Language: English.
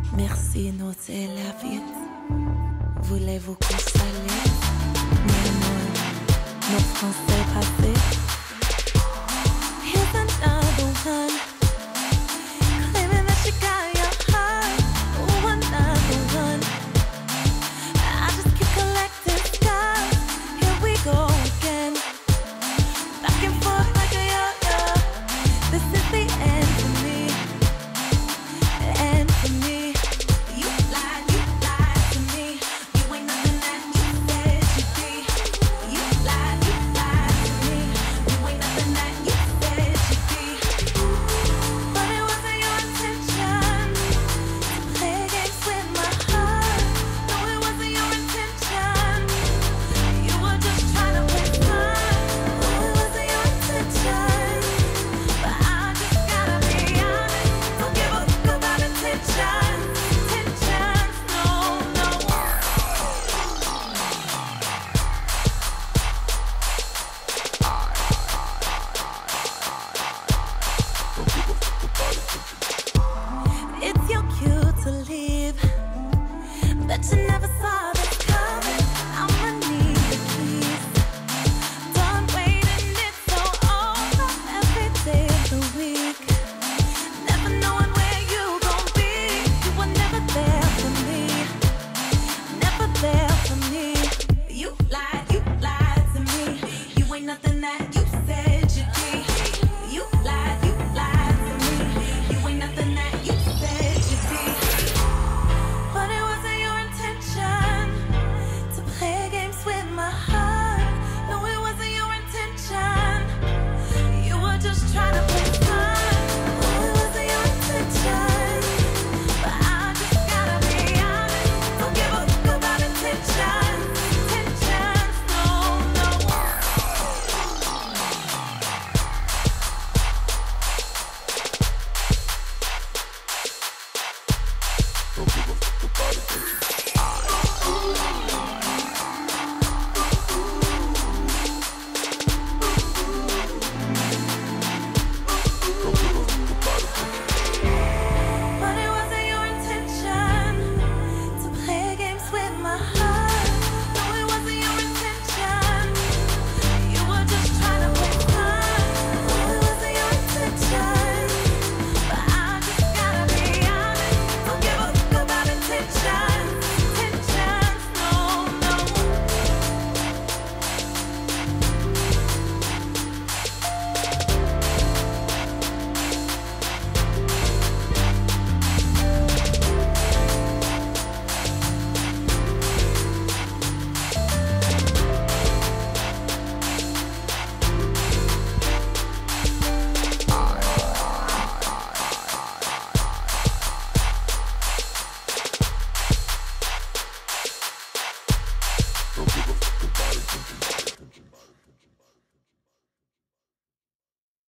Merci, non, c'est la vie. Voulez-vous qu'on s'allie? Non, notre français passé. Here's another one, claiming that she got your heart. Ooh, another one. I just keep collecting scars. Here we go again, back and forth like a yo-yo. This is the end for me, end for me. You lied to me. You ain't nothing that you said you'd be. You lied to me. You ain't nothing that you said you'd be. But it wasn't your intention to play games with my heart. No, it wasn't your intention. You were just trying to play fun. No, it wasn't your intention. But I just gotta be honest. Don't give a fuck about intentions. Intentions, no, no. It's your cue to leave, but you never saw